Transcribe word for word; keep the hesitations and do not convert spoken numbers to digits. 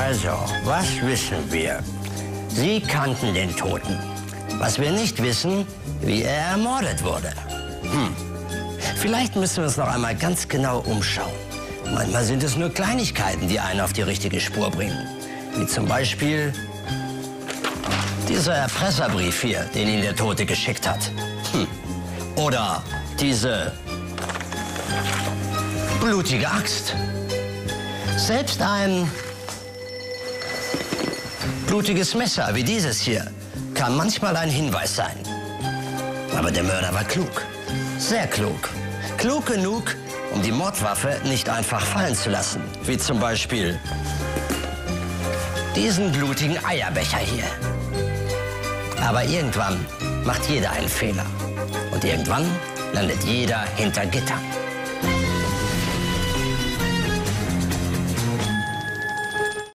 Also, was wissen wir? Sie kannten den Toten. Was wir nicht wissen, wie er ermordet wurde. Hm. Vielleicht müssen wir uns noch einmal ganz genau umschauen. Manchmal sind es nur Kleinigkeiten, die einen auf die richtige Spur bringen. Wie zum Beispiel dieser Erpresserbrief hier, den Ihnen der Tote geschickt hat. Hm. Oder diese blutige Axt. Selbst ein blutiges Messer wie dieses hier kann manchmal ein Hinweis sein. Aber der Mörder war klug. Sehr klug. Klug genug, um die Mordwaffe nicht einfach fallen zu lassen. Wie zum Beispiel diesen blutigen Eierbecher hier. Aber irgendwann macht jeder einen Fehler. Und irgendwann landet jeder hinter Gittern.